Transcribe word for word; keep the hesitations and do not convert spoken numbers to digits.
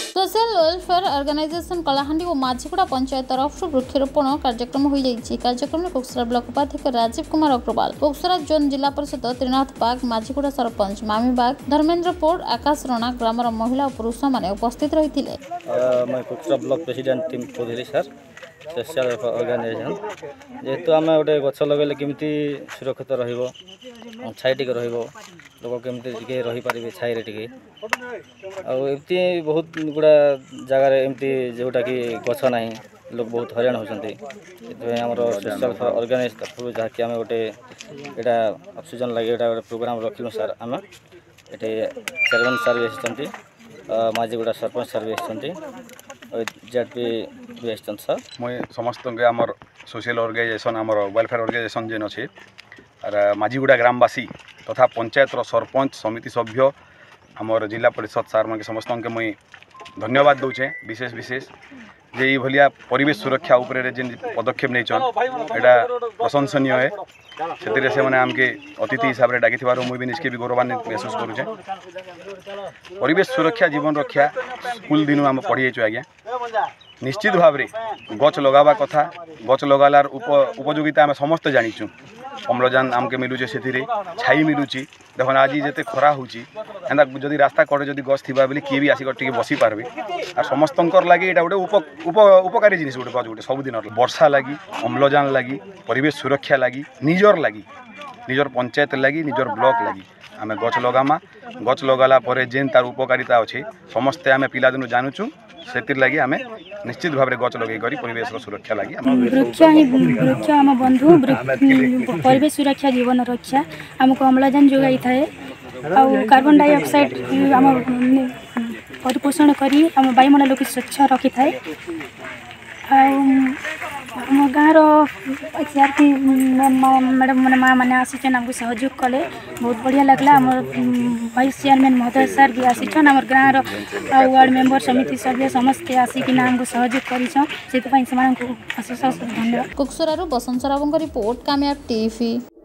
Social welfare organisation Kalahandi और माझीगुड़ा पंचायत तरफ वृक्षरोपण कार्यक्रम हो जाइए। कार्यक्रम में कोकसरा ब्लॉक उपाध्यक्ष राजीव कुमार अग्रवाल, कोकसरा जोन जिला परिषद त्रिनाथ बाग, माझीगुड़ा सरपंच मामी बाग, धर्मेंद्र पोड, आकाश रणा ग्रामर महिला और पुरुष मैंने उपस्थित रही। मैं कोकसरा ब्लॉक प्रेसिडेंट टीम कौली सर सोशल वेलफेयर ऑर्गेनाइजेशन जेहेतु आम गोटे गछ लगे केमती सुरक्षित छाई टे लोक केमती रहीपर छाई टे आमती बहुत गुड़ा जगार एमती जोटा कि गछ ना लोक बहुत हराण होती आम सोशल वेलफेयर ऑर्गेनाइज तरफ जहाँकि आम गोटे यहाँ ऑक्सीजन लगे गोटे प्रोग्राम रखिलु सर आम ये चेयरमैन सर भी आसती माझीगुड़ा सरपंच सर भी आसती जेडपी भी आसती सर मुई समस्त आमर सोशल ऑर्गेनाइजेशन आमर वेलफेयर ऑर्गेनाइजेशन जेन अच्छे माझीगुड़ा ग्रामवासी तथा पंचायत सरपंच समिति सभ्य आमर जिला परिषद सार मन समस्त के मुई धन्यवाद दूचे विशेष विशेष जे ये भलिया परिवेश सुरक्षा उपरे जेन पदक्षेप नहीं एटा प्रशंसनीय है से से मैंने आमके अतिथि हिसाब से डाकी मुझे भी निजके भी गौरवान्वित महसूस करुचे। परिवेश सुरक्षा जीवन रक्षा स्कूल दिन आम पढ़ी आज्ञा निश्चित भाव में गच लगावा कथा गच लगार उप उपयोगिता आम समस्त जानीचु अम्लजान आमके मिलूचे से छाई मिलूची देख आज जिते खरा होता जदि रास्ता कड़े जदि गछ थी बोली किए भी आसिक टे बसी पार्बे और समस्त लगे ये गोटे उप उप उपकारी जिनिस गोटे गच गोटे सबुदिन वर्षा लगी अम्लजान लगी परिवेश सुरक्षा लगी निजर लगी निजर पंचायत लगी निजर ब्लॉक लगी आम गछ लगामा गछ लगाला जेन तार उपकारिता अच्छे समस्ते आम पिलादिन जानूचु से लगी आम निश्चित भाव में गछ लगे परिवेश सुरक्षा लगी वृक्ष ही वृक्ष आम बंधु परिवेश सुरक्षा जीवन रक्षा आमको अम्लजान जोगाई थाए आ कार्बन डाइऑक्साइड आम परिपोषण करी आम वायुमंडल को स्वच्छ रखी थाए आम गाँव रही मैडम मैंने माँ मैंने आसीचन आमको सहयोग कले बहुत बढ़िया लगला। आम वाइस चेयरमैन महोदय सर भी आसीचन आम गाँव वार्ड मेंबर समिति सभ्य समस्ते आसिकिना आमको सहयोग करिछन से धन्यवाद। कोकसरारू बसंत सराबों रिपोर्ट कामयाब टीवी।